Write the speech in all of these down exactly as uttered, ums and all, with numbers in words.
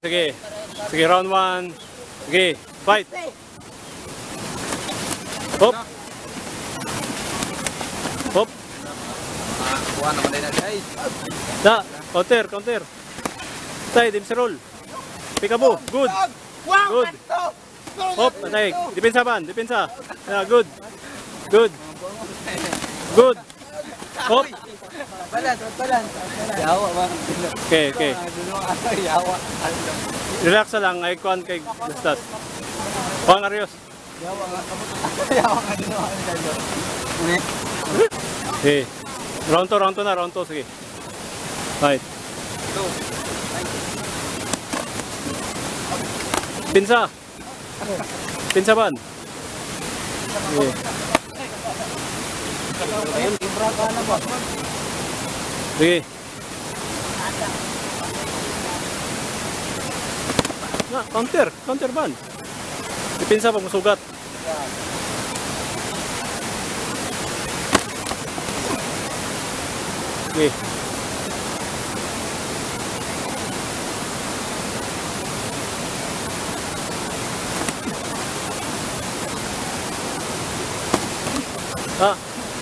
Sige. Sige, round one. Sige, fight. Hop. Hop. Kuha naman din na guys. Da, counter, counter. Tay, dim si roll. Peekaboo, good. Good. Hop, atay. Depensa ban, depensa. Yeah, good. Good. Good. Hop. Balance, balance. Yawa ba? Okay, okay. Yawa. Relax lang, ay kuan kay Dastas. Kuan Arios. Yawa nga. Yawa nga dito ang dalo. Okay. Round two, round two na, round two, sige. Right. Pinsa. Pinsa ban. Okay. Ayun, ibra ka na ba? Sige. Na, counter, counter ban. Pinsa pag masugat. Okay. Ah.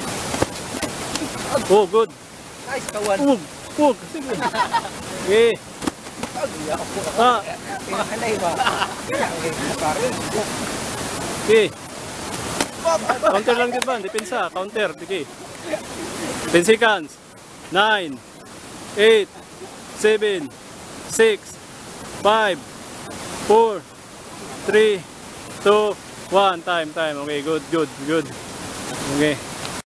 Oh, good. Nice kawan. Ug, ug. Sige. Okay. Ah. Mahalay ba? Okay. Counter lang din ba? Depensa. Counter. Okay. ten seconds. nine, eight, seven, six, five, four, three, two, one. Time, time. Okay, good, good, good. Okay.